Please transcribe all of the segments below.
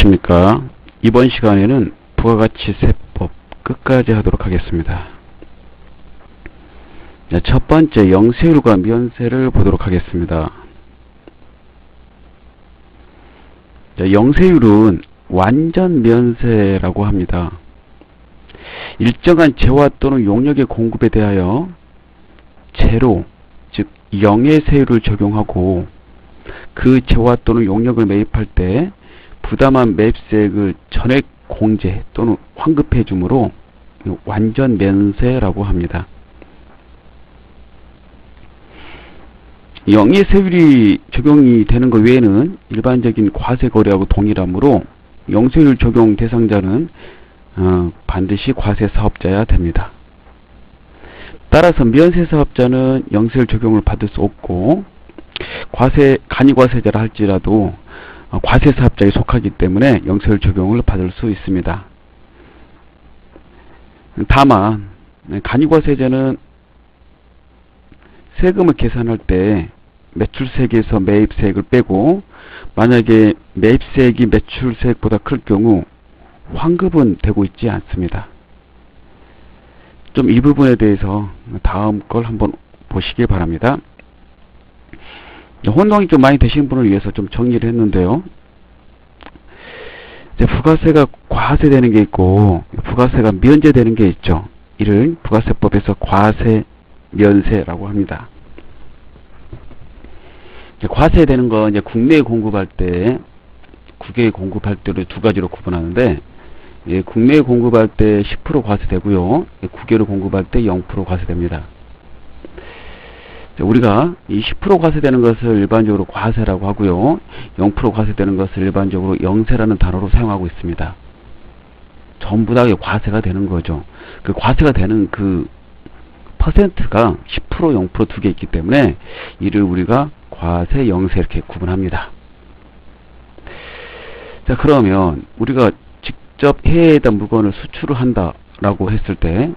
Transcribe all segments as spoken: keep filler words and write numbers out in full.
안녕하십니까. 이번 시간에는 부가가치세법 끝까지 하도록 하겠습니다. 첫 번째 영세율과 면세를 보도록 하겠습니다. 영세율은 완전 면세라고 합니다. 일정한 재화 또는 용역의 공급에 대하여 제로, 즉 영의 세율을 적용하고 그 재화 또는 용역을 매입할 때 부담한 매입세액을 전액 공제 또는 환급해 주므로 완전 면세라고 합니다. 영의 세율이 적용이 되는 것 외에는 일반적인 과세 거래하고 동일하므로 영세율 적용 대상자는 어, 반드시 과세 사업자여야 됩니다. 따라서 면세 사업자는 영세율 적용을 받을 수 없고 과세 간이과세자라 할지라도 어, 과세 사업자에 속하기 때문에 영세율 적용을 받을 수 있습니다. 다만 간이과세자는 세금을 계산할 때 매출세액에서 매입세액을 빼고 만약에 매입세액이 매출세액보다 클 경우 환급은 되고 있지 않습니다. 좀 이 부분에 대해서 다음 걸 한번 보시기 바랍니다. 혼동이 좀 많이 되신 분을 위해서 좀 정리를 했는데요. 이제 부가세가 과세되는 게 있고 부가세가 면제되는 게 있죠. 이를 부가세법에서 과세, 면세라고 합니다. 과세되는 건 이제 국내에 공급할 때, 국외에 공급할 때를 두 가지로 구분하는데, 예, 국내에 공급할 때 십 퍼센트 과세되고요. 예, 국외로 공급할 때 영 퍼센트 과세됩니다. 우리가 이 십 퍼센트 과세되는 것을 일반적으로 과세라고 하고요. 영 퍼센트 과세되는 것을 일반적으로 영세라는 단어로 사용하고 있습니다. 전부 다 과세가 되는 거죠. 그 과세가 되는 그 퍼센트가 십 퍼센트, 영 퍼센트 두 개 있기 때문에 이를 우리가 과세, 영세 이렇게 구분합니다. 자, 그러면 우리가 직접 해외에다 물건을 수출을 한다라고 했을 때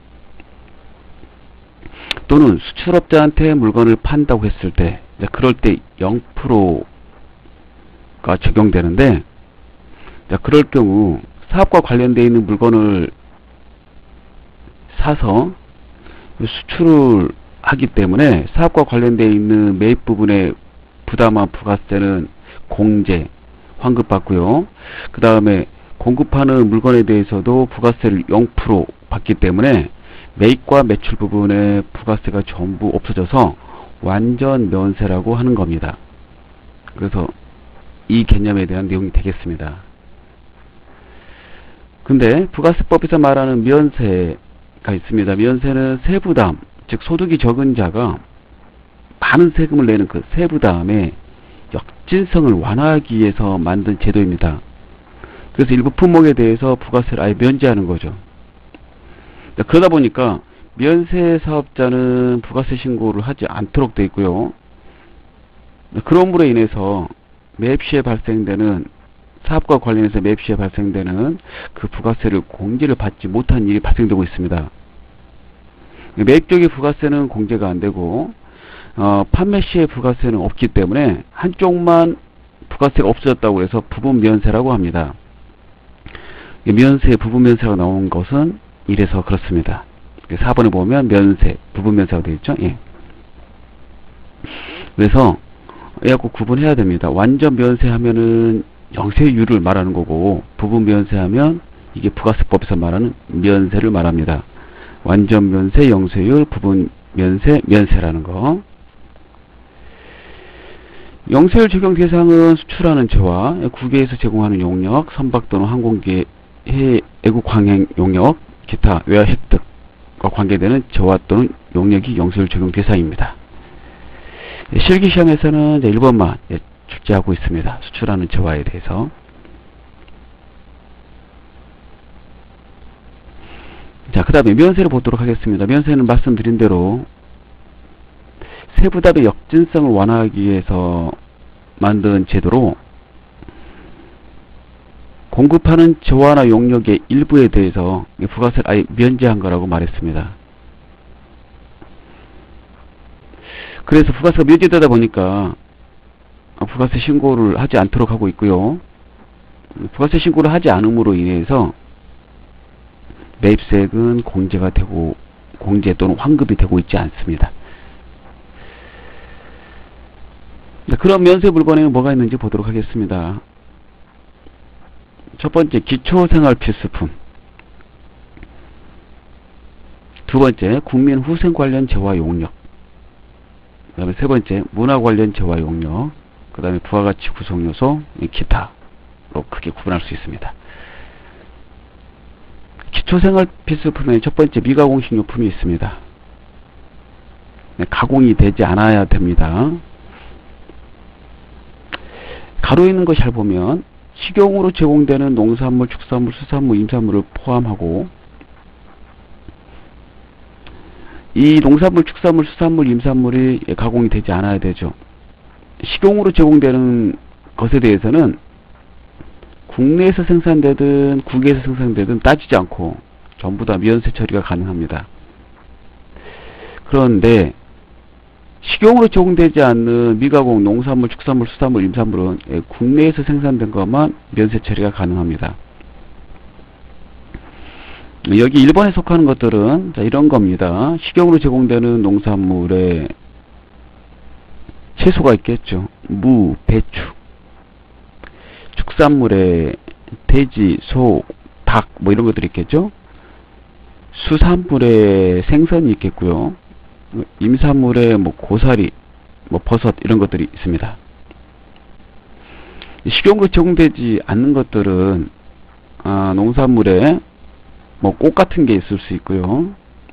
또는 수출업자한테 물건을 판다고 했을 때 자, 그럴 때 영 퍼센트가 적용되는데 자, 그럴 경우 사업과 관련되어 있는 물건을 사서 수출을 하기 때문에 사업과 관련되어 있는 매입 부분에 부담한 부가세는 공제, 환급받고요. 그 다음에 공급하는 물건에 대해서도 부가세를 영 퍼센트 받기 때문에 매입과 매출 부분에 부가세가 전부 없어져서 완전 면세라고 하는 겁니다. 그래서 이 개념에 대한 내용이 되겠습니다. 근데 부가세법에서 말하는 면세가 있습니다. 면세는 세부담, 즉 소득이 적은 자가 많은 세금을 내는 그 세부담의 역진성을 완화하기 위해서 만든 제도입니다. 그래서 일부 품목에 대해서 부가세를 아예 면제하는 거죠. 그러다 보니까 면세 사업자는 부가세 신고를 하지 않도록 되어 있고요. 그럼으로 인해서 매입 시에 발생되는 사업과 관련해서 매입 시에 발생되는 그 부가세를 공제를 받지 못한 일이 발생되고 있습니다. 매입 쪽의 부가세는 공제가 안 되고 어, 판매 시에 부가세는 없기 때문에 한쪽만 부가세가 없어졌다고 해서 부분 면세라고 합니다. 면세, 부분 면세가 나온 것은 이래서 그렇습니다. 사 번에 보면 면세, 부분 면세가 되어 있죠. 예. 그래서 꼭 구분해야 됩니다. 완전 면세하면은 영세율을 말하는 거고 부분 면세하면 이게 부가세법에서 말하는 면세를 말합니다. 완전 면세, 영세율, 부분 면세, 면세라는 거. 영세율 적용 대상은 수출하는 재화, 국외에서 제공하는 용역, 선박 또는 항공기 해외 애국 항행 용역, 기타 외화 획득과 관계되는 재화 또는 용역이 영세율 적용 대상입니다. 실기시험에서는 일 번만 출제하고 있습니다. 수출하는 재화에 대해서. 자, 그 다음에 면세를 보도록 하겠습니다. 면세는 말씀드린 대로 세부담의 역진성을 완화하기 위해서 만든 제도로 공급하는 재화나 용역의 일부에 대해서 부가세를 아예 면제한 거라고 말했습니다. 그래서 부가세가 면제되다 보니까 부가세 신고를 하지 않도록 하고 있고요. 부가세 신고를 하지 않음으로 인해서 매입세액은 공제가 되고 공제 또는 환급이 되고 있지 않습니다. 그런 면세 물건에는 뭐가 있는지 보도록 하겠습니다. 첫 번째, 기초생활 필수품. 두 번째, 국민 후생 관련 재화 용역. 그 다음에 세 번째, 문화 관련 재화 용역. 그 다음에 부가가치 구성 요소, 기타로 크게 구분할 수 있습니다. 기초생활 필수품의 첫 번째, 미가공식용품이 있습니다. 가공이 되지 않아야 됩니다. 가로에 있는 거 잘 보면 식용으로 제공되는 농산물, 축산물, 수산물, 임산물을 포함하고 이 농산물, 축산물, 수산물, 임산물이 가공이 되지 않아야 되죠. 식용으로 제공되는 것에 대해서는 국내에서 생산되든 국외에서 생산되든 따지지 않고 전부 다 면세 처리가 가능합니다. 그런데 식용으로 제공되지 않는 미가공 농산물, 축산물, 수산물, 임산물은 국내에서 생산된 것만 면세 처리가 가능합니다. 여기 일 번에 속하는 것들은 자, 이런 겁니다. 식용으로 제공되는 농산물에 채소가 있겠죠. 무, 배추. 축산물에 돼지, 소, 닭 뭐 이런 것들이 있겠죠. 수산물에 생선이 있겠고요. 임산물에 뭐 고사리, 뭐 버섯 이런 것들이 있습니다. 식용으로 제공되지 않는 것들은 아, 농산물에 뭐 꽃 같은 게 있을 수 있고요.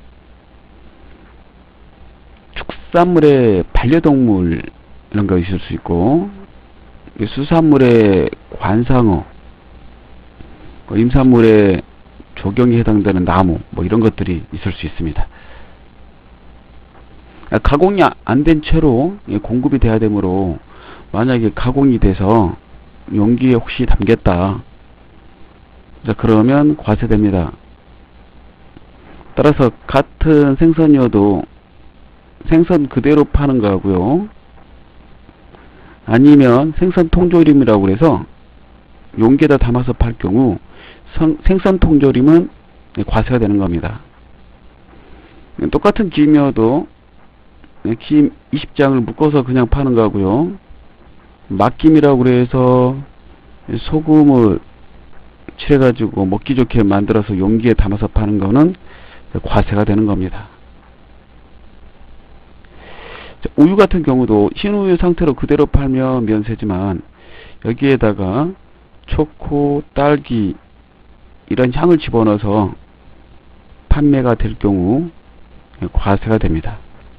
축산물에 반려동물 이런 거 있을 수 있고, 수산물에 관상어, 임산물에 조경에 해당되는 나무 뭐 이런 것들이 있을 수 있습니다. 가공이 안 된 채로 공급이 돼야 되므로 만약에 가공이 돼서 용기에 혹시 담겼다, 자 그러면 과세됩니다. 따라서 같은 생선이어도 생선 그대로 파는 거하고요, 아니면 생선 통조림이라고 해서 용기에다 담아서 팔 경우 성, 생선 통조림은 과세가 되는 겁니다. 똑같은 김이어도 김 이십 장을 묶어서 그냥 파는 거하고요, 막김이라고 해서 소금을 칠해가지고 먹기 좋게 만들어서 용기에 담아서 파는 거는 과세가 되는 겁니다. 우유 같은 경우도 흰우유 상태로 그대로 팔면 면세지만 여기에다가 초코, 딸기 이런 향을 집어넣어서 판매가 될 경우 과세가 됩니다.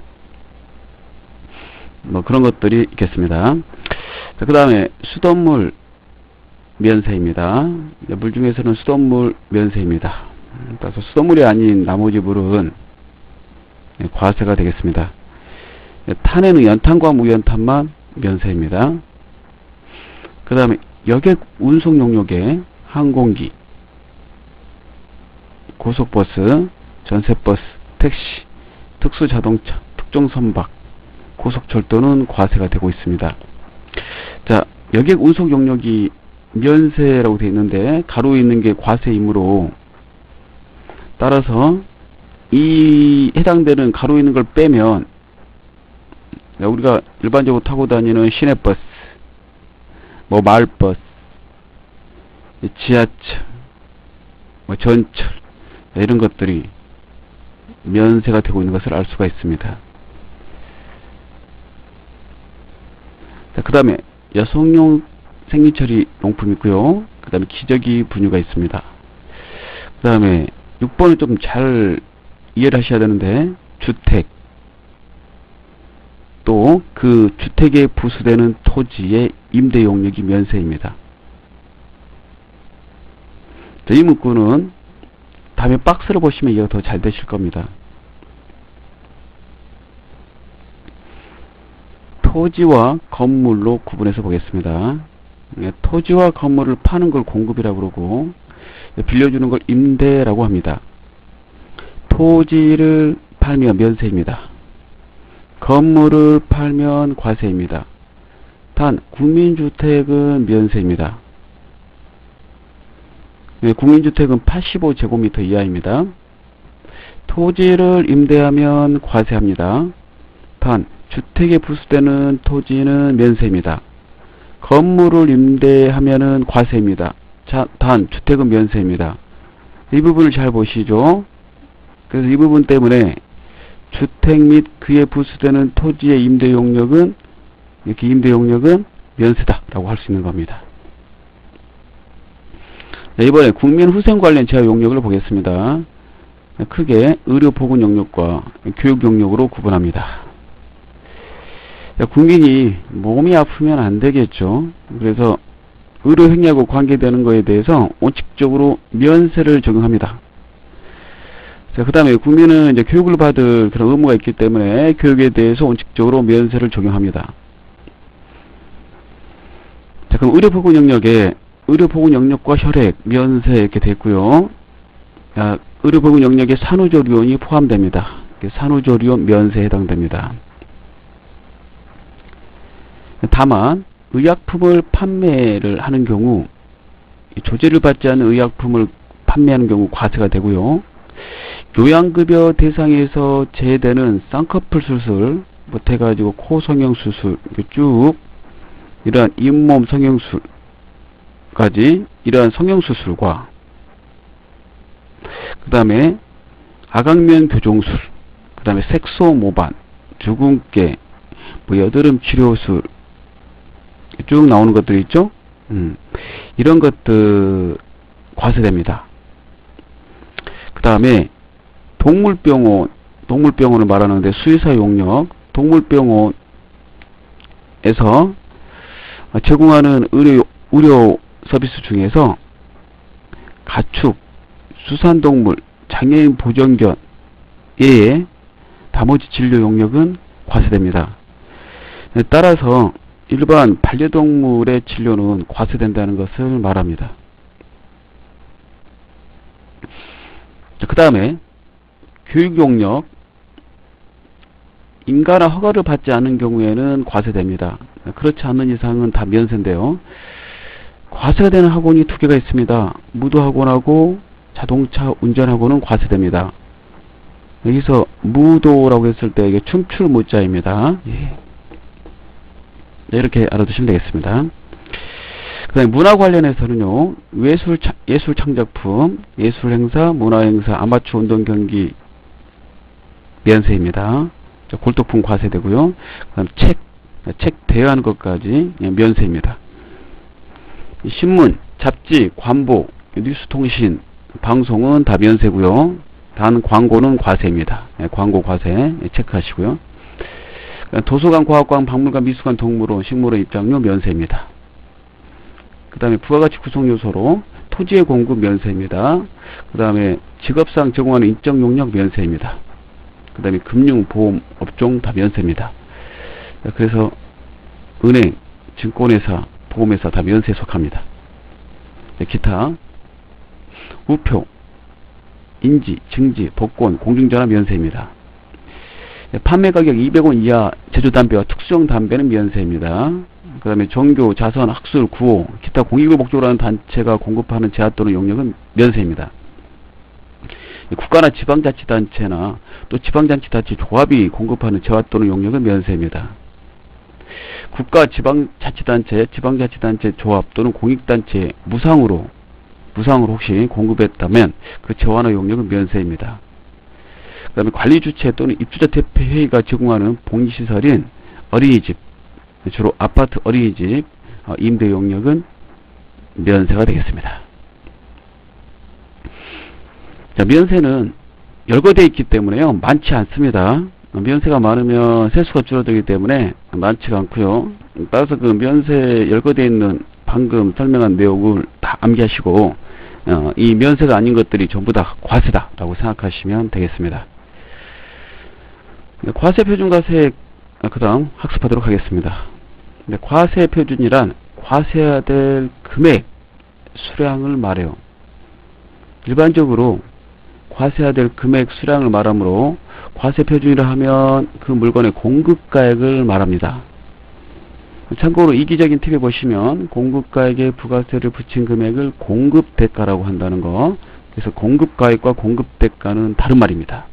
뭐 그런 것들이 있겠습니다. 그 다음에 수돗물 면세입니다. 물 중에서는 수돗물 면세입니다. 따라서 수돗물이 아닌 나머지 물은 과세가 되겠습니다. 탄에는 연탄과 무연탄만 면세입니다. 그 다음에 여객 운송 용역의 항공기, 고속버스, 전세버스, 택시, 특수자동차, 특종선박, 고속철도는 과세가 되고 있습니다. 자, 여객 운송 용역이 면세라고 되어 있는데 가로에 있는 게 과세이므로 따라서 이 해당되는 가로에 있는 걸 빼면 우리가 일반적으로 타고 다니는 시내버스, 뭐 마을버스, 지하철, 뭐 전철 이런 것들이 면세가 되고 있는 것을 알 수가 있습니다. 그 다음에 여성용 생리처리 용품 있고요. 그 다음에 기저귀 분유가 있습니다. 그 다음에 육 번은 좀 잘 이해를 하셔야 되는데, 주택, 또 그 주택에 부수되는 토지의 임대 용역이 면세입니다. 자, 이 문구는 다음에 박스를 보시면 이해가 더 잘 되실 겁니다. 토지와 건물로 구분해서 보겠습니다. 토지와 건물을 파는 걸 공급이라고 그러고 빌려주는 걸 임대라고 합니다. 토지를 팔면 면세입니다. 건물을 팔면 과세입니다. 단 국민주택은 면세입니다. 국민주택은 팔십오 제곱미터 이하입니다. 토지를 임대하면 과세합니다. 단, 주택에 부수되는 토지는 면세입니다. 건물을 임대하면은 과세입니다. 자, 단, 주택은 면세입니다. 이 부분을 잘 보시죠. 그래서 이 부분 때문에 주택 및 그에 부수되는 토지의 임대 용역은, 이렇게 임대 용역은 면세다라고 할 수 있는 겁니다. 자, 이번에 국민 후생 관련 제한 용역을 보겠습니다. 크게 의료 보건 용역과 교육 용역으로 구분합니다. 자, 국민이 몸이 아프면 안 되겠죠. 그래서 의료 행위하고 관계되는 것에 대해서 원칙적으로 면세를 적용합니다. 자, 그 다음에 국민은 이제 교육을 받을 그런 의무가 있기 때문에 교육에 대해서 원칙적으로 면세를 적용합니다. 자, 그럼 의료보건 영역에 의료보건 영역과 혈액, 면세 이렇게 됐고요. 자, 의료보건 영역에 산후조리원이 포함됩니다. 산후조리원 면세에 해당됩니다. 다만 의약품을 판매를 하는 경우, 조제를 받지 않은 의약품을 판매하는 경우 과세가 되고요. 요양급여 대상에서 제외되는 쌍꺼풀 수술, 뭐 해가지고 코 성형 수술, 쭉 이러한 잇몸 성형술까지 이러한 성형수술과 그 다음에 아각면 교정술, 그 다음에 색소 모반, 주근깨, 뭐 여드름 치료술 쭉 나오는 것들이 있죠. 음, 이런 것들 과세됩니다. 그 다음에 동물병원, 동물병원을 말하는데 수의사 용역, 동물병원에서 제공하는 의료, 의료 서비스 중에서 가축, 수산동물, 장애인 보전견 외에 나머지 진료 용역은 과세됩니다. 따라서 일반 반려동물의 진료는 과세된다는 것을 말합니다. 그 다음에 교육용역, 인가나 허가를 받지 않은 경우에는 과세됩니다. 그렇지 않은 이상은 다 면세인데요. 과세가 되는 학원이 두 개가 있습니다. 무도학원하고 자동차 운전학원은 과세됩니다. 여기서 무도라고 했을 때 이게 춤출 무자입니다. 예. 이렇게 알아두시면 되겠습니다. 그 다음에 문화 관련해서는요, 예술, 예술 창작품, 예술 행사, 문화 행사, 아마추어 운동 경기 면세입니다. 골동품 과세되고요. 그 다음 책, 책 대여하는 것까지 면세입니다. 신문, 잡지, 관보, 뉴스통신, 방송은 다 면세고요. 단 광고는 과세입니다. 광고 과세 체크하시고요. 도서관, 과학관, 박물관, 미술관, 동물원, 식물원 입장료 면세입니다. 그 다음에 부가가치 구성요소로 토지의 공급 면세입니다. 그 다음에 직업상 제공하는 인적 용역 면세입니다. 그 다음에 금융, 보험, 업종 다 면세입니다. 그래서 은행, 증권회사, 보험회사 다 면세에 속합니다. 기타, 우표, 인지, 증지, 복권, 공중전화 면세입니다. 판매 가격 이백 원 이하 제조담배와 특수형 담배는 면세입니다. 그 다음에 종교, 자선, 학술, 구호, 기타 공익을 목적으로 하는 단체가 공급하는 제한 또는 용역은 면세입니다. 국가나 지방자치단체나 또 지방자치단체 조합이 공급하는 재화 또는 용역은 면세입니다. 국가 지방자치단체, 지방자치단체 조합 또는 공익단체 무상으로 무상으로 혹시 공급했다면 그 재화나 용역은 면세입니다. 그 다음에 관리주체 또는 입주자 대표회의가 제공하는 복리시설인 어린이집, 주로 아파트 어린이집 임대 용역은 면세가 되겠습니다. 자, 면세는 열거되어 있기 때문에요, 많지 않습니다. 면세가 많으면 세수가 줄어들기 때문에 많지가 않고요. 따라서 그 면세 열거되어 있는 방금 설명한 내용을 다 암기하시고 어, 이 면세가 아닌 것들이 전부 다 과세다 라고 생각하시면 되겠습니다. 과세 표준 과세 그 다음 학습하도록 하겠습니다. 과세 표준이란 과세해야 될 금액 수량을 말해요. 일반적으로 과세해야 될 금액 수량을 말하므로 과세 표준이라 하면 그 물건의 공급가액을 말합니다. 참고로 이기적인 팁에 보시면 공급가액에 부가세를 붙인 금액을 공급대가라고 한다는 거. 그래서 공급가액과 공급대가는 다른 말입니다.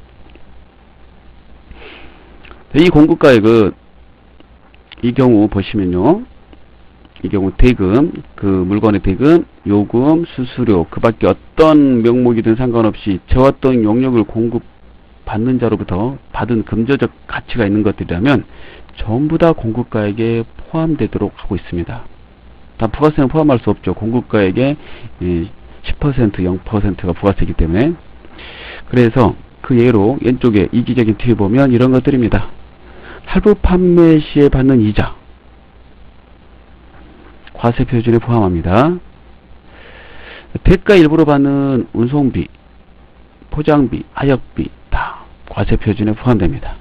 이 공급가액은 이 경우 보시면요, 이 경우 대금, 그 물건의 대금, 요금, 수수료, 그 밖에 어떤 명목이든 상관없이 재화 또는 용역을 공급받는 자로부터 받은 금전적 가치가 있는 것들이라면 전부 다 공급가액에 포함되도록 하고 있습니다. 다 부가세는 포함할 수 없죠. 공급가액에 십 퍼센트, 영 퍼센트가 부가세이기 때문에. 그래서 그 예로 왼쪽에 이기적인 팁을 보면 이런 것들입니다. 할부 판매 시에 받는 이자, 과세 표준에 포함합니다. 대가 일부로 받는 운송비, 포장비, 하역비 다 과세 표준에 포함됩니다.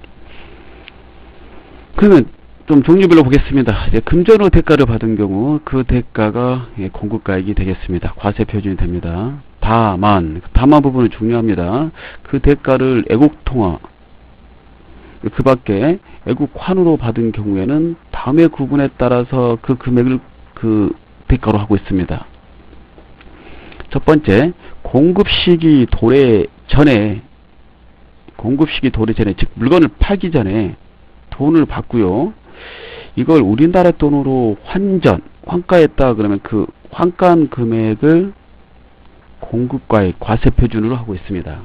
그러면 좀 종류별로 보겠습니다. 이제 금전으로 대가를 받은 경우 그 대가가 공급가액이 되겠습니다. 과세 표준이 됩니다. 다만, 다만 부분은 중요합니다. 그 대가를 애국통화, 그 밖에 애국환으로 받은 경우에는 다음의 구분에 따라서 그 금액을 그 대가로 하고 있습니다. 첫 번째, 공급 시기 도래 전에, 공급 시기 도래 전에, 즉 물건을 팔기 전에 돈을 받고요. 이걸 우리나라 돈으로 환전, 환가했다 그러면 그 환가한 금액을 공급가액 과세 표준으로 하고 있습니다.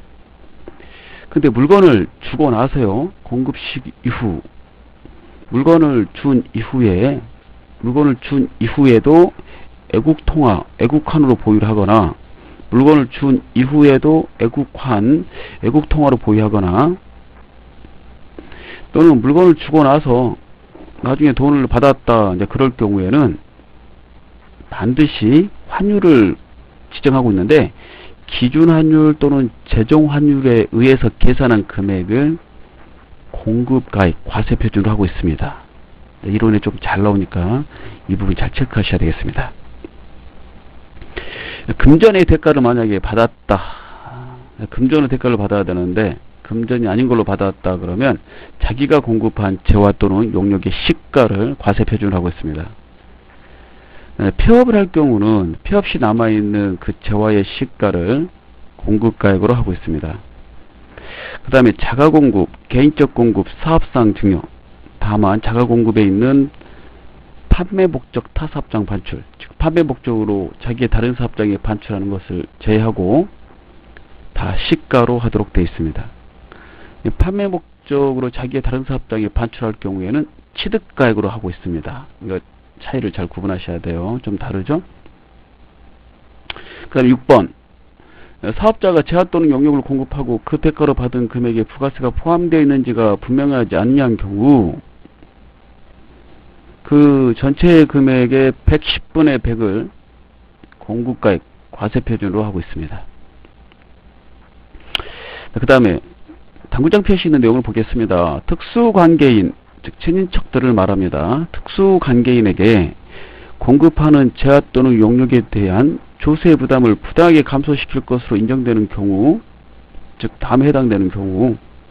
근데 물건을 주고 나서요, 공급 시기 이후, 물건을 준 이후에, 물건을 준 이후에도 애국통화, 애국환으로 보유를 하거나, 물건을 준 이후에도 애국환, 애국통화로 보유하거나, 또는 물건을 주고 나서 나중에 돈을 받았다, 이제 그럴 경우에는 반드시 환율을 지정하고 있는데, 기준 환율 또는 제정 환율에 의해서 계산한 금액을 공급가액 과세 표준으로 하고 있습니다. 이론에 좀 잘 나오니까 이 부분 잘 체크하셔야 되겠습니다. 금전의 대가를 만약에 받았다, 금전의 대가를 받아야 되는데 금전이 아닌 걸로 받았다 그러면 자기가 공급한 재화 또는 용역의 시가를 과세 표준으로 하고 있습니다. 폐업을 할 경우는 폐업 시 남아있는 그 재화의 시가를 공급가액으로 하고 있습니다. 그 다음에 자가공급, 개인적 공급, 사업상 증여, 다만 자가공급에 있는 판매 목적 타 사업장 반출, 즉 판매 목적으로 자기의 다른 사업장에 반출하는 것을 제외하고 다 시가로 하도록 되어 있습니다. 판매 목적으로 자기의 다른 사업장에 반출할 경우에는 취득가액으로 하고 있습니다. 이거 차이를 잘 구분하셔야 돼요. 좀 다르죠? 그 다음에 육 번, 사업자가 재화 또는 용역을 공급하고 그 대가로 받은 금액에 부가세가 포함되어 있는지가 분명하지 않냐는 경우 그 전체 금액의 백십 분의 백을 공급가액 과세 표준으로 하고 있습니다. 그 다음에 당구장 표시 있는 내용을 보겠습니다. 특수관계인, 즉 친인척들을 말합니다. 특수관계인에게 공급하는 재화 또는 용역에 대한 조세 부담을 부당하게 감소시킬 것으로 인정되는 경우, 즉 다음에 해당되는 경우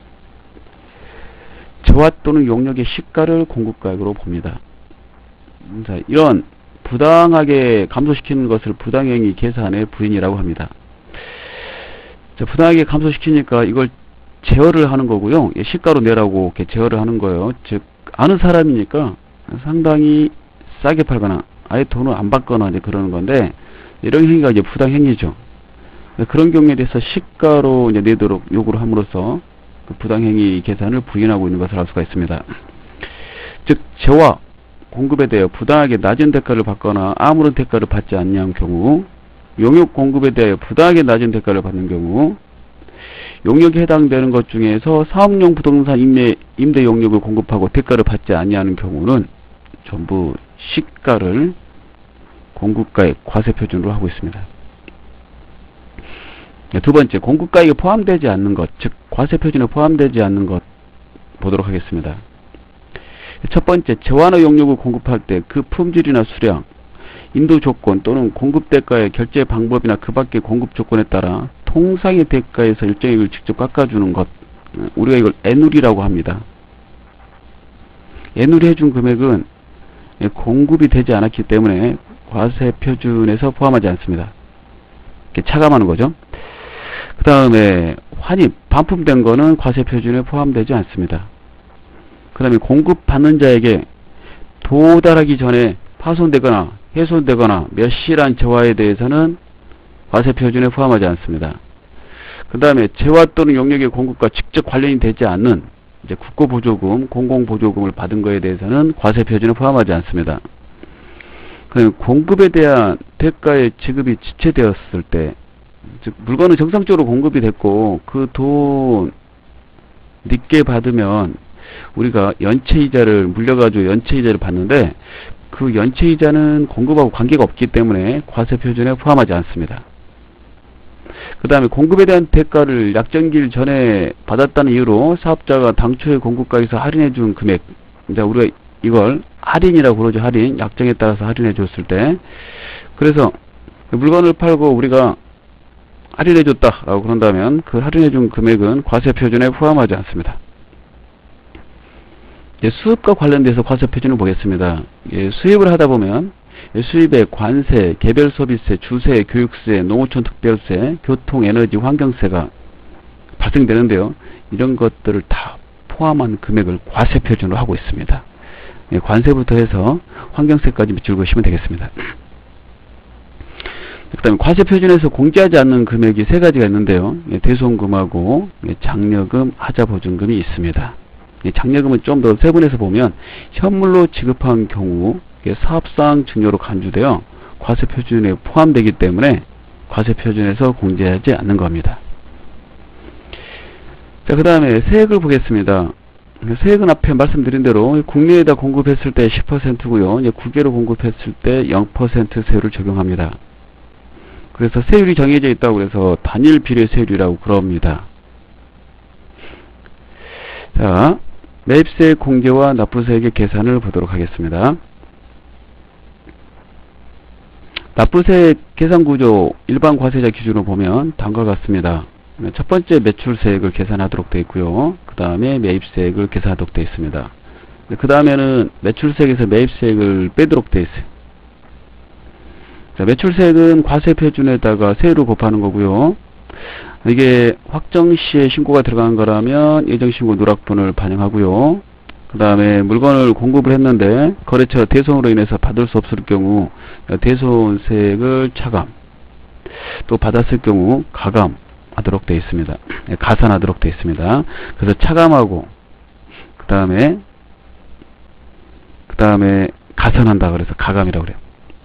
재화 또는 용역의 시가를 공급가액으로 봅니다. 자, 이런 부당하게 감소시키는 것을 부당행위 계산의 부인이라고 합니다. 자, 부당하게 감소시키니까 이걸 제어를 하는 거고요. 시가로 내라고 이렇게 제어를 하는 거예요. 즉 아는 사람이니까 상당히 싸게 팔거나 아예 돈을 안 받거나 이제 그러는 건데, 이런 행위가 이제 부당행위죠. 그런 경우에 대해서 시가로 이제 내도록 요구를 함으로써 그 부당행위 계산을 부인하고 있는 것을 알 수가 있습니다. 즉 재화 공급에 대해 부당하게 낮은 대가를 받거나 아무런 대가를 받지 않는 경우, 용역 공급에 대해 부당하게 낮은 대가를 받는 경우, 용역에 해당되는 것 중에서 사업용 부동산 임대, 임대 용역을 공급하고 대가를 받지 아니하는 경우는 전부 시가를 공급가액 과세 표준으로 하고 있습니다. 두 번째, 공급가액에 포함되지 않는 것, 즉 과세 표준에 포함되지 않는 것 보도록 하겠습니다. 첫 번째, 재화나 용역을 공급할 때 그 품질이나 수량, 인도 조건 또는 공급 대가의 결제 방법이나 그 밖의 공급 조건에 따라 통상의 대가에서 일정액을 직접 깎아주는 것, 우리가 이걸 애누리라고 합니다. 애누리 해준 금액은 예, 공급이 되지 않았기 때문에 과세 표준에서 포함하지 않습니다. 이렇게 차감하는 거죠. 그 다음에 환입, 반품된 거는 과세 표준에 포함되지 않습니다. 그 다음에 공급받는 자에게 도달하기 전에 파손되거나 훼손되거나 몇 시란 재화에 대해서는 과세 표준에 포함하지 않습니다. 그 다음에 재화 또는 용역의 공급과 직접 관련이 되지 않는 이제 국고보조금, 공공보조금을 받은 거에 대해서는 과세 표준에 포함하지 않습니다. 그 공급에 대한 대가의 지급이 지체되었을 때, 즉 물건은 정상적으로 공급이 됐고 그 돈 늦게 받으면 우리가 연체이자를 물려가지고 연체이자를 받는데 그 연체이자는 공급하고 관계가 없기 때문에 과세 표준에 포함하지 않습니다. 그 다음에 공급에 대한 대가를 약정기일 전에 받았다는 이유로 사업자가 당초의 공급가에서 할인해 준 금액, 이제 우리가 이걸 할인이라고 그러죠. 할인, 약정에 따라서 할인해 줬을 때, 그래서 물건을 팔고 우리가 할인해 줬다라고 그런다면 그 할인해 준 금액은 과세 표준에 포함하지 않습니다. 예, 수입과 관련돼서 과세 표준을 보겠습니다. 예, 수입을 하다 보면 예, 수입에 관세, 개별 소비세, 주세, 교육세, 농어촌 특별세, 교통, 에너지, 환경세가 발생되는데요. 이런 것들을 다 포함한 금액을 과세 표준으로 하고 있습니다. 예, 관세부터 해서 환경세까지 즐거우시면 되겠습니다. 그 다음에 과세 표준에서 공제하지 않는 금액이 세 가지가 있는데요. 예, 대손금하고 예, 장려금, 하자보증금이 있습니다. 예, 장려금은 좀 더 세분해서 보면 현물로 지급한 경우 예, 사업상 증여로 간주되어 과세 표준에 포함되기 때문에 과세 표준에서 공제하지 않는 겁니다. 자, 그 다음에 세액을 보겠습니다. 세액은 앞에 말씀드린 대로 국내에다 공급했을 때 십 퍼센트고요. 이제 국외로 공급했을 때 영 퍼센트 세율을 적용합니다. 그래서 세율이 정해져 있다고 해서 단일 비례 세율이라고 그럽니다. 자, 매입세액 공제와 납부세액의 계산을 보도록 하겠습니다. 납부세액 계산구조 일반 과세자 기준으로 보면 다음과 같습니다. 첫 번째 매출세액을 계산하도록 되어 있고요. 그 다음에 매입세액을 계산하도록 되어 있습니다. 그 다음에는 매출세액에서 매입세액을 빼도록 되어 있어요. 자, 매출세액은 과세 표준에다가 세율을 곱하는 거고요. 이게 확정시에 신고가 들어간 거라면 예정신고 누락분을 반영하고요. 그 다음에 물건을 공급을 했는데 거래처 대손으로 인해서 받을 수 없을 경우 대손세액을 차감, 또 받았을 경우 가감하도록 되어 있습니다. 가산하도록 되어 있습니다. 그래서 차감하고 그 다음에 그 다음에 가산한다 그래서 가감이라고 그래요.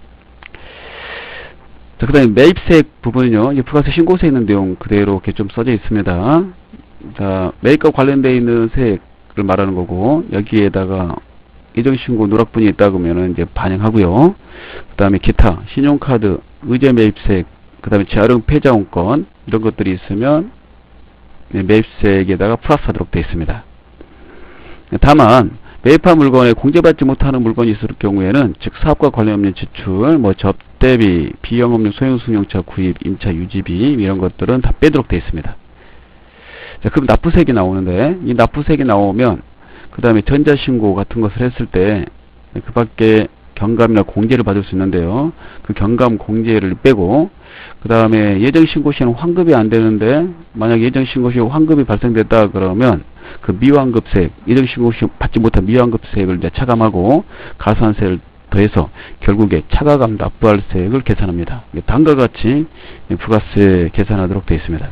자, 그 다음에 매입세액 부분은요, 이제 부가세 신고서에 있는 내용 그대로 이렇게 좀 써져 있습니다. 자, 매입과 관련되어 있는 세액을 말하는 거고, 여기에다가 예정신고 누락분이 있다고 하면은 이제 반영하고요. 그 다음에 기타, 신용카드, 의제 매입세액, 그 다음에 재활용 폐자원권, 이런 것들이 있으면 매입세액에다가 플러스 하도록 되어 있습니다. 다만, 매입한 물건에 공제받지 못하는 물건이 있을 경우에는 즉 사업과 관련 없는 지출, 뭐 접대비, 비영업용 소형승용차 구입, 임차 유지비 이런 것들은 다 빼도록 되어 있습니다. 자, 그럼 납부세액이 나오는데 이 납부세액이 나오면 그 다음에 전자신고 같은 것을 했을 때 그 밖에 경감이나 공제를 받을 수 있는데요. 그 경감 공제를 빼고 그 다음에 예정신고 시에는 환급이 안 되는데 만약 예정신고 시에 환급이 발생됐다 그러면 그 미환급세액, 예정신고 시 받지 못한 미환급세액을 이제 차감하고 가산세를 더해서 결국에 차가감 납부할 세액을 계산합니다. 다음과 같이 부가세 계산하도록 되어 있습니다.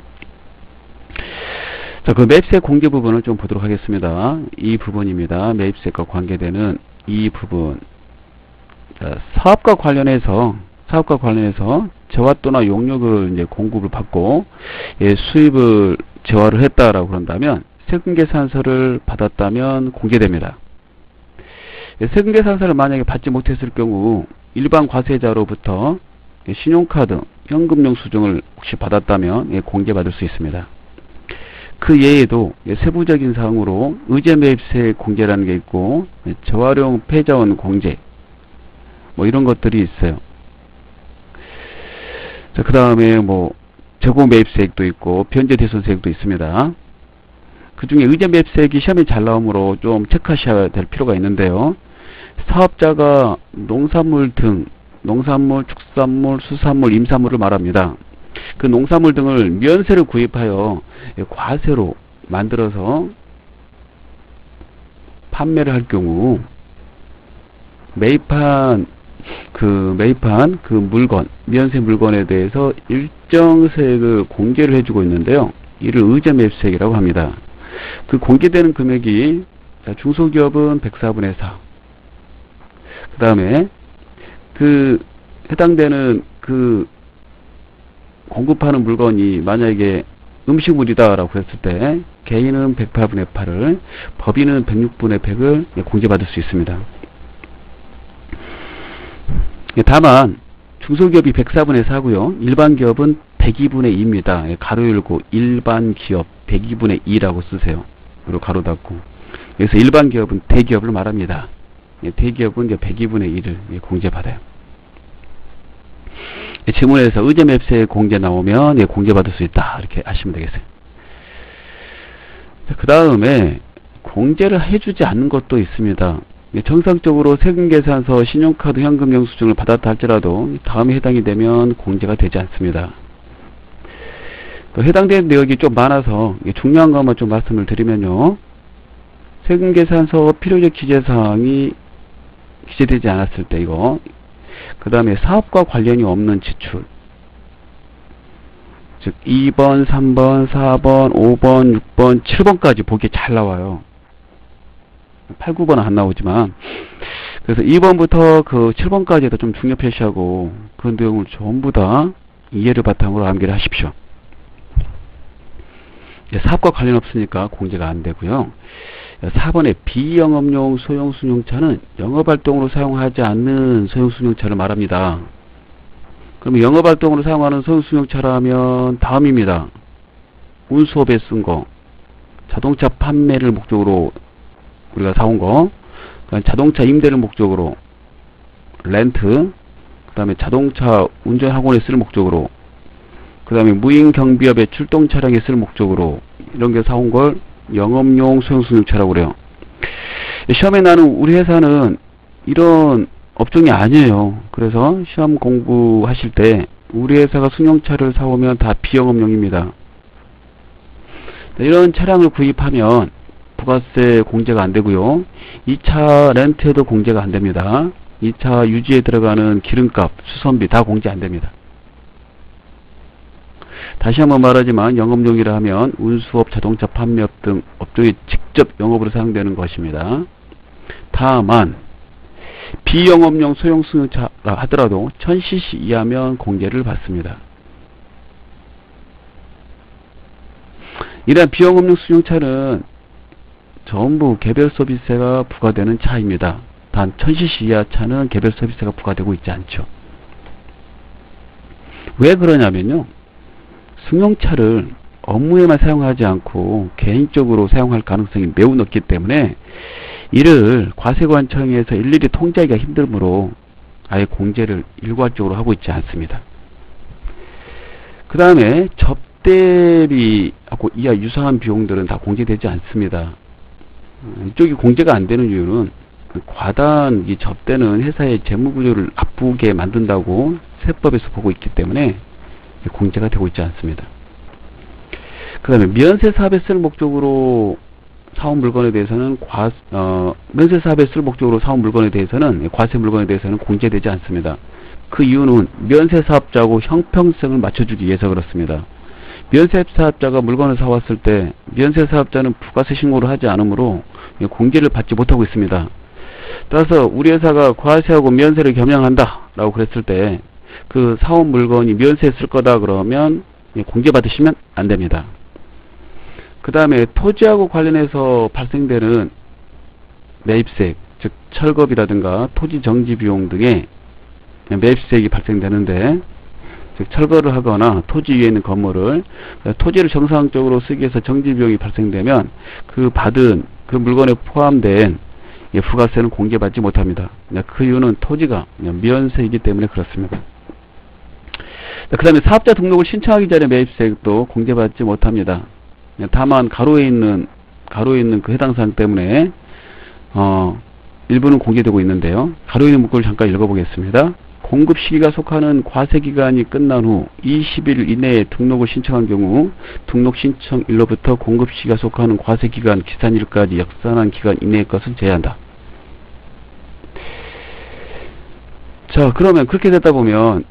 자, 그 매입세액 공제 부분을 좀 보도록 하겠습니다. 이 부분입니다. 매입세액과 관계되는 이 부분. 자, 사업과 관련해서 사업과 관련해서 재화또나 용역을 이제 공급을 받고 예, 수입을 재화를 했다라고 그런다면 세금계산서를 받았다면 공개됩니다. 예, 세금계산서를 만약에 받지 못했을 경우 일반 과세자로부터 예, 신용카드, 현금용 수증을 혹시 받았다면 예, 공개받을 수 있습니다. 그 예에도 예, 세부적인 사항으로 의제 매입세액 공제라는 게 있고 예, 재활용 폐자원 공제 뭐 이런 것들이 있어요. 자, 그 다음에 뭐 재고 매입세액도 있고 변제 대손세액도 있습니다. 그 중에 의제 매입세액이 시험에 잘 나오므로 좀 체크하셔야 될 필요가 있는데요. 사업자가 농산물 등 농산물, 축산물, 수산물, 임산물을 말합니다. 그 농산물 등을 면세를 구입하여 과세로 만들어서 판매를 할 경우 매입한 그 매입한 그 물건, 면세 물건에 대해서 일정 세액을 공제를 해주고 있는데요. 이를 의제 매입세액이라고 합니다. 그 공개되는 금액이 중소기업은 백사분의 사. 그 다음에 그 해당되는 그 공급하는 물건이 만약에 음식물이다라고 했을 때 개인은 백팔분의 팔을, 법인은 백육분의 백을 공제받을 수 있습니다. 다만 중소기업이 백사분의 사고요. 일반 기업은 백이분의 이입니다. 가로 열고 일반 기업 백이분의 이라고 쓰세요. 그리고 가로 닫고. 그래서 일반 기업은 대기업을 말합니다. 대기업은 이제 백이분의 이를 공제받아요. 지문에서 의제 매입세 공제 나오면 공제받을 수 있다. 이렇게 아시면 되겠어요. 그 다음에 공제를 해주지 않는 것도 있습니다. 정상적으로 세금계산서, 신용카드, 현금 영수증을 받았다 할지라도 다음에 해당이 되면 공제가 되지 않습니다. 또 해당되는 내역이 좀 많아서 중요한 것만 좀 말씀을 드리면요. 세금계산서 필요적 기재사항이 기재되지 않았을 때 이거, 그 다음에 사업과 관련이 없는 지출, 즉 이 번, 삼 번, 사 번, 오 번, 육 번, 칠 번까지 보기 잘 나와요. 팔, 구 번은 안 나오지만, 그래서 이 번부터 그 칠 번까지도 좀 중요 표시하고 그런 내용을 전부 다 이해를 바탕으로 암기를 하십시오. 사업과 관련 없으니까 공제가 안 되고요. 사 번에 비영업용 소형순용차는 영업활동으로 사용하지 않는 소형순용차를 말합니다. 그러면 영업활동으로 사용하는 소형순용차라면 다음입니다. 운수업에 쓴 거, 자동차 판매를 목적으로 우리가 사온 거, 자동차 임대를 목적으로 렌트, 그 다음에 자동차 운전학원에 쓸 목적으로, 그 다음에 무인경비업의 출동 차량에 쓸 목적으로 이런 게 사온 걸 영업용 소형순용차라고 그래요. 시험에 나는 우리 회사는 이런 업종이 아니에요. 그래서 시험 공부하실 때 우리 회사가 승용차를 사오면 다 비영업용입니다. 이런 차량을 구입하면 부가세 공제가 안 되고요. 이 차 렌트에도 공제가 안 됩니다. 이 차 유지에 들어가는 기름값, 수선비 다 공제 안 됩니다. 다시 한번 말하지만 영업용이라 하면 운수업, 자동차 판매업 등 업종이 직접 영업으로 사용되는 것입니다. 다만 비영업용 소형 승용차라 하더라도 천 씨씨 이하면 공제를 받습니다. 이러한 비영업용 승용차는 전부 개별 서비스세가 부과되는 차입니다. 단 천 씨씨 이하 차는 개별 서비스세가 부과되고 있지 않죠. 왜 그러냐면요. 승용차를 업무에만 사용하지 않고 개인적으로 사용할 가능성이 매우 높기 때문에 이를 과세관청에서 일일이 통제하기가 힘들므로 아예 공제를 일괄적으로 하고 있지 않습니다. 그 다음에 접대비하고 이하 유사한 비용들은 다 공제되지 않습니다. 이쪽이 공제가 안 되는 이유는 과다한 이 접대는 회사의 재무구조를 나쁘게 만든다고 세법에서 보고 있기 때문에 공제가 되고 있지 않습니다. 그 다음에 면세 사업에 쓸 목적으로 사온 물건에 대해서는 과, 어, 면세 사업에 쓸 목적으로 사온 물건에 대해서는 과세 물건에 대해서는 공제되지 않습니다. 그 이유는 면세 사업자하고 형평성을 맞춰주기 위해서 그렇습니다. 면세 사업자가 물건을 사왔을 때 면세 사업자는 부가세 신고를 하지 않으므로 공제를 받지 못하고 있습니다. 따라서 우리 회사가 과세하고 면세를 겸양한다 라고 그랬을 때 그 사온 물건이 면세에 쓸 거다 그러면 공제 받으시면 안 됩니다. 그 다음에 토지하고 관련해서 발생되는 매입세액, 즉 철거비라든가 토지 정지 비용 등의 매입세액이 발생되는데, 즉 철거를 하거나 토지 위에 있는 건물을 토지를 정상적으로 쓰기 위해서 정지 비용이 발생되면 그 받은 그 물건에 포함된 부가세는 공제받지 못합니다. 그 이유는 토지가 면세이기 때문에 그렇습니다. 그 다음에 사업자 등록을 신청하기 전에 매입세액도 공제받지 못합니다. 다만 가로에 있는 가로에 있는 그 해당 사항 때문에 어 일부는 공개되고 있는데요. 가로 있는 문구를 잠깐 읽어보겠습니다. 공급 시기가 속하는 과세기간이 끝난 후 이십 일 이내에 등록을 신청한 경우 등록 신청일로부터 공급 시기가 속하는 과세기간 기산일까지 역산한 기간 이내의 것은 제외한다. 자, 그러면 그렇게 되다 보면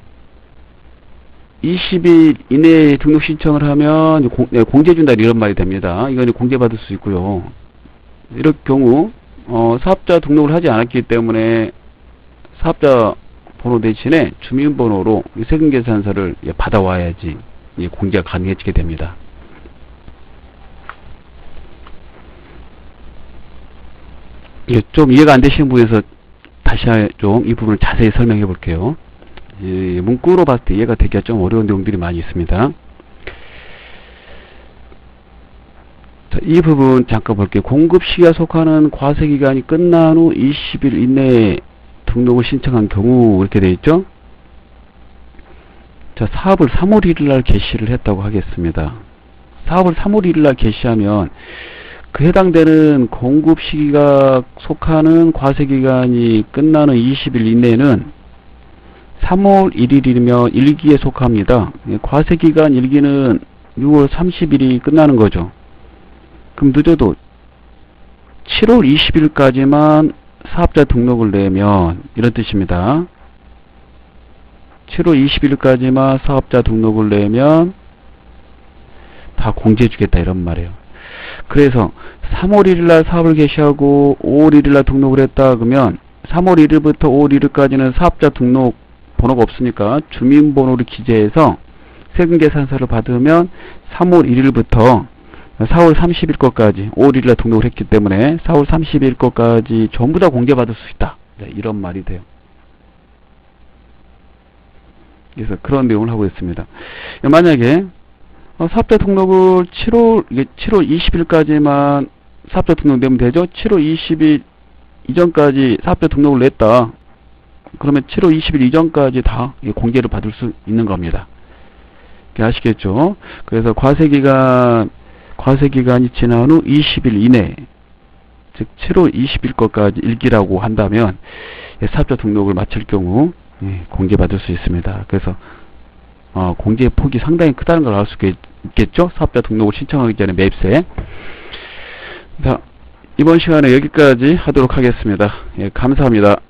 이십 일 이내에 등록 신청을 하면 공, 네, 공제준다 이런 말이 됩니다. 이건 공제받을 수 있고요. 이럴 경우 어, 사업자 등록을 하지 않았기 때문에 사업자 번호 대신에 주민번호로 세금계산서를 받아와야지 공제가 가능해지게 됩니다. 좀 이해가 안 되시는 분에서 다시 좀 이 부분을 자세히 설명해 볼게요. 문구로 봤을 때 이해가 되기가 좀 어려운 내용들이 많이 있습니다. 자, 이 부분 잠깐 볼게요. 공급 시기가 속하는 과세기간이 끝난 후 이십 일 이내에 등록을 신청한 경우 이렇게 되어 있죠. 자, 사업을 삼월 일일 개시를 했다고 하겠습니다. 사업을 삼월 일일 개시하면 그 해당되는 공급 시기가 속하는 과세기간이 끝나는 이십 일 이내는 삼월 일일이면 일기에 속합니다. 과세기간 일기는 유월 삼십일이 끝나는 거죠. 그럼 늦어도 칠월 이십일까지만 사업자 등록을 내면 이런 뜻입니다. 칠월 이십일까지만 사업자 등록을 내면 다 공제해 주겠다 이런 말이에요. 그래서 삼월 일일날 사업을 개시하고 오월 일일날 등록을 했다 그러면 삼월 일일부터 오월 일일까지는 사업자 등록 번호가 없으니까 주민번호를 기재해서 세금계산서를 받으면 삼월 일일부터 사월 삼십일 것까지 오월 일일날 등록을 했기 때문에 사월 삼십일 것까지 전부 다 공제받을 수 있다. 네, 이런 말이 돼요. 그래서 그런 내용을 하고 있습니다. 만약에 어, 사업자 등록을 칠월, 이게 칠월 이십일까지만 사업자 등록되면 되죠? 칠월 이십일 이전까지 사업자 등록을 냈다. 그러면 칠월 이십일 이전까지 다 공제를 받을 수 있는 겁니다. 아시겠죠? 그래서 과세기간, 과세기간이 지난 후 이십 일 이내, 즉 칠월 이십일 것까지 일기라고 한다면 사업자 등록을 마칠 경우 예, 공제받을 수 있습니다. 그래서 어, 공제의 폭이 상당히 크다는 걸 알 수 있겠죠? 사업자 등록을 신청하기 전에 매입세. 자, 이번 시간에 여기까지 하도록 하겠습니다. 예, 감사합니다.